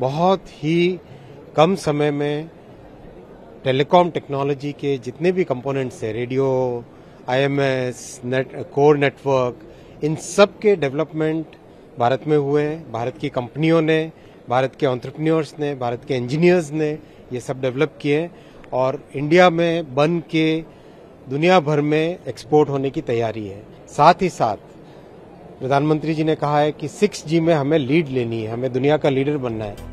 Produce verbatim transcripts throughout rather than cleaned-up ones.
बहुत ही कम समय में टेलीकॉम टेक्नोलॉजी के जितने भी कंपोनेंट्स हैं, radio, IMS, net, core network, इन सब के डेवलपमेंट भारत में हुए हैं। भारत की कंपनियों ने, भारत के एंटरप्रेन्योर्स ने, भारत के इंजीनियर्स ने ये सब डेवलप किए और इंडिया में बन के दुनिया भर में एक्सपोर्ट होने की तैयारी है। साथ ही साथ प्रधानमंत्री जी ने कहा है कि सिक्स जी में हमें लीड लेनी है, हमें दुनिया का लीडर बनना है।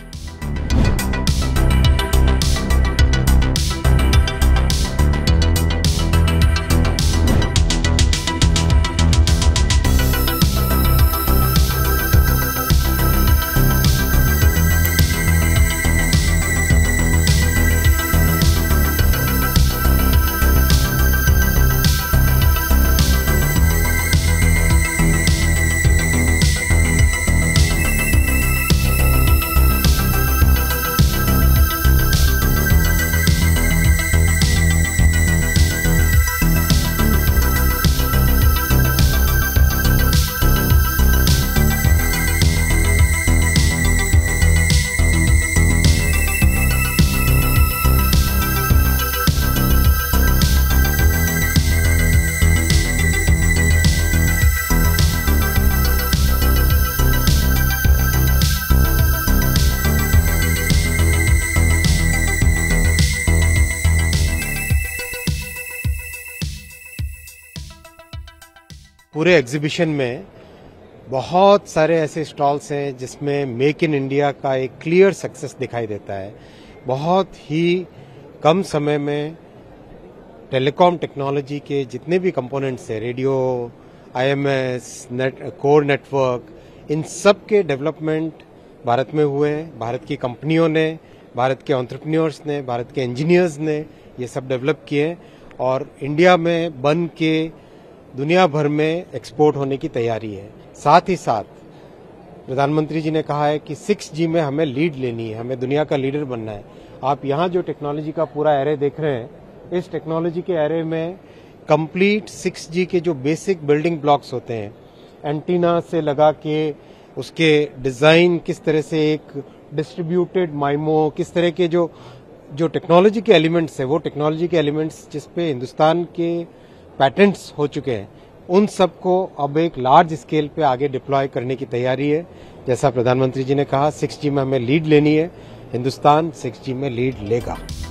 पूरे एग्जीबिशन में बहुत सारे ऐसे स्टॉल्स हैं जिसमें मेक इन इंडिया का एक क्लियर सक्सेस दिखाई देता है। बहुत ही कम समय में टेलीकॉम टेक्नोलॉजी के जितने भी कंपोनेंट्स हैं, radio, IMS, net, core network, इन सब के डेवलपमेंट भारत में हुए हैं। भारत की कंपनियों ने, भारत के एंटरप्रेन्योर्स ने, भारत के इंजीनियर्स ने ये सब डेवलप किए और इंडिया में बन के दुनिया भर में एक्सपोर्ट होने की तैयारी है। साथ ही साथ प्रधानमंत्री जी ने कहा है कि सिक्स जी में हमें लीड लेनी है, हमें दुनिया का लीडर बनना है। आप यहाँ जो टेक्नोलॉजी का पूरा एरे देख रहे हैं, इस टेक्नोलॉजी के एरे में कंप्लीट सिक्स जी के जो बेसिक बिल्डिंग ब्लॉक्स होते हैं, एंटीना से लगा के उसके डिजाइन, किस तरह से एक डिस्ट्रीब्यूटेड माइमो, किस तरह के जो जो टेक्नोलॉजी के एलिमेंट्स है, वो टेक्नोलॉजी के एलिमेंट्स जिसपे हिंदुस्तान के पैटेंट्स हो चुके हैं, उन सबको अब एक लार्ज स्केल पे आगे डिप्लॉय करने की तैयारी है। जैसा प्रधानमंत्री जी ने कहा, सिक्स जी में हमें लीड लेनी है, हिंदुस्तान सिक्स जी में लीड लेगा।